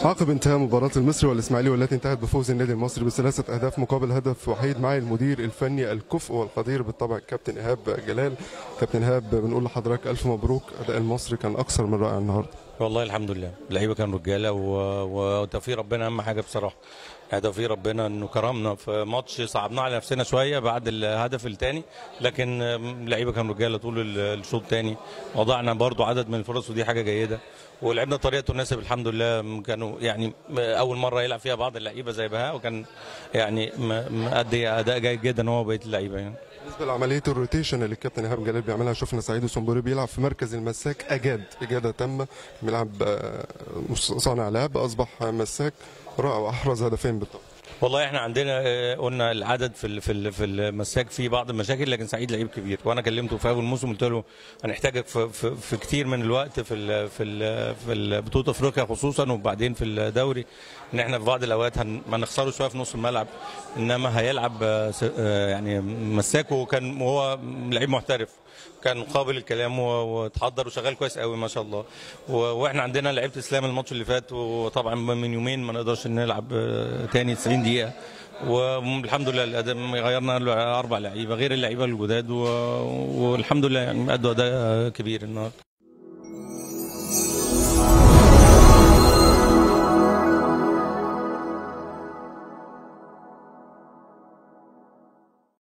عقب انتهاء مباراة المصري والإسماعيلي والتي انتهت بفوز النادي المصري ب3 أهداف مقابل هدف وحيد، معي المدير الفني الكفء والقدير بالطبع كابتن إيهاب جلال. كابتن إيهاب، بنقول لحضرتك ألف مبروك، أداء المصري كان أكثر من رائع النهارده. والله الحمد لله، اللعيبه كانوا رجاله وتوفيق ربنا اهم حاجه بصراحه. يعني توفيق ربنا انه كرمنا في ماتش صعبناه على نفسنا شويه بعد الهدف الثاني، لكن اللعيبه كانوا رجاله طول الشوط الثاني. وضعنا برضو عدد من الفرص ودي حاجه جيده، ولعبنا بطريقه تناسب الحمد لله. كانوا يعني اول مره يلعب فيها بعض اللعيبه زي بهاء، وكان يعني مأدي اداء جيد جدا هو وبقيه اللعيبه يعني. بالنسبة لعملية الروتيشن اللي الكابتن إيهاب جلال بيعملها، شفنا سعيد وسنبوري بيلعب في مركز المساك، إجادة تامة، بيلعب صانع لعب، أصبح مساك رائع وأحرز هدفين بالطبع. والله احنا عندنا قلنا العدد في المساك فيه بعض المشاكل، لكن سعيد لعيب كبير، وانا كلمته في اول موسم قلت له هنحتاجك في كتير من الوقت في بطوله افريقيا خصوصا، وبعدين في الدوري، ان احنا في بعض الاوقات ما نخسره شويه في نص الملعب، انما هيلعب يعني مساك، وهو لعيب محترف، كان قابل الكلام وتحضر وشغال كويس قوي ما شاء الله. واحنا عندنا لعيبه اسلام الماتش اللي فات، وطبعا من يومين ما نقدرش نلعب تاني 90 دقيقه، والحمد لله الاداء غيرنا 4 لعيبه غير اللعيبه الجداد، والحمد لله يعني ادوا اداء كبير النهارده.